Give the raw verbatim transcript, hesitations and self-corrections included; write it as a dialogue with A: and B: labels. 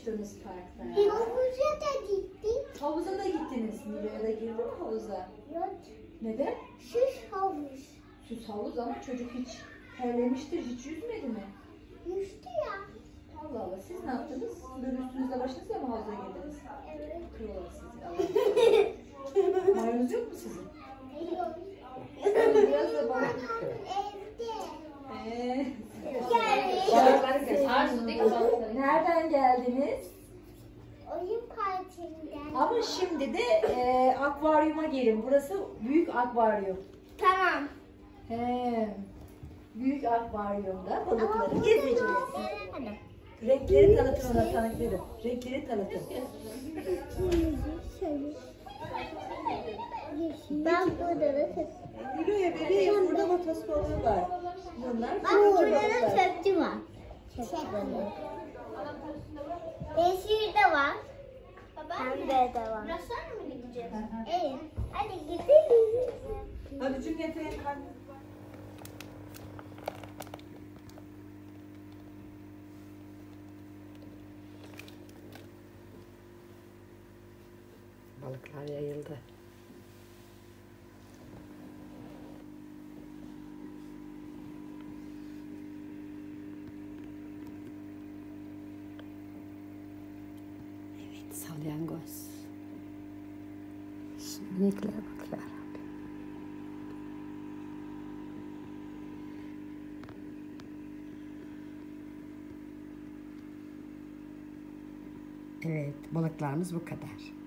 A: koştunuz parkta?
B: Havuza da gittik.
A: Havuza da gittiniz. Nilo'ya da girdi mi havuza?
B: Yok.
A: Neden?
B: Süs havuz.
A: Süs havuz ama çocuk hiç terlemiştir, hiç yüzmedi mi?
B: Yüzdü ya.
A: Allah Allah, siz ne yaptınız? Böyle üstünüzde başınızla mı havuza girdiniz?
B: Evet.
A: Kırıyorlar sizi. Allah Allah. Mayonuz yok mu sizin?
B: Yok.
A: Biraz da balık.
B: Evde.
A: Eee.
B: Geldi.
A: Nereden geldiniz?
B: Oyun partisinden.
A: Ama şimdi de e, akvaryuma gelin. Burası büyük akvaryum.
B: Tamam.
A: He. Büyük akvaryumda balıkları
B: Ama
A: gezeceğiz.
B: Hani.
A: Renkleri tanıtın ona tanıtırım. Renkleri tanıtın.
B: Ben burada da tüp.
A: Nilo'ya bebeğim burada matos balığı var. Bunlar
B: Bak
A: çok
B: burada da
A: balıklar.
B: çöpçü var. Çöpçü balığı. Yeşil de var. Pembe de var. Biraz sonra mı gideceğiz?
A: Hı hı.
B: Evet. Hadi gidelim.
A: Hadi çünkü eteğin karnı.
C: Balıklar yayıldı. Evet, salyangoz. Şu miniklere bak ya Rabbi. Evet, balıklarımız bu kadar.